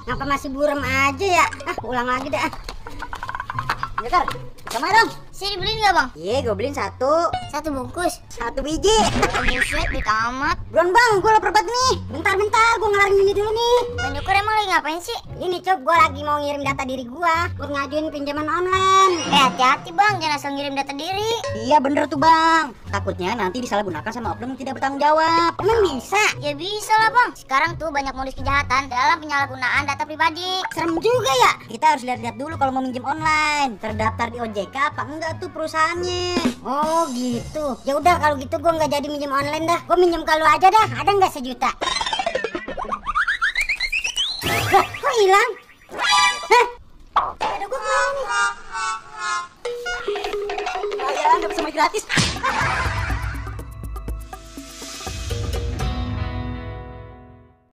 ngapa masih buram aja ya? Ulang lagi deh. Bentar, sama dong. Sini beliin nggak bang? Iya, gue beliin satu bungkus. 1 biji. Buset, duit amat. Buruan bang, gue lapar banget nih. Bentar, gue ngelarin ini dulu nih. Bang Joker emang lagi ngapain sih? Ini Cok, gue lagi mau ngirim data diri gue buat ngajuin pinjaman online. Hati-hati bang, jangan asal ngirim data diri. Iya bener tuh bang. Takutnya nanti disalahgunakan sama oknum yang tidak bertanggung jawab. Emang bisa? Ya bisa lah bang. Sekarang tuh banyak modus kejahatan dalam penyalahgunaan data pribadi. Serem juga ya. Kita harus lihat-lihat dulu kalau mau minjem online. Terdaftar di OJK apa enggak tuh perusahaannya. Oh gitu. Ya udah kalau gitu gue nggak jadi minjem online dah. Gue minjem kalau aja dah. Ada nggak 1 juta? Lah, kok hilang? Hah? Ada gue mau nih. Oh ya, dapat sama gratis.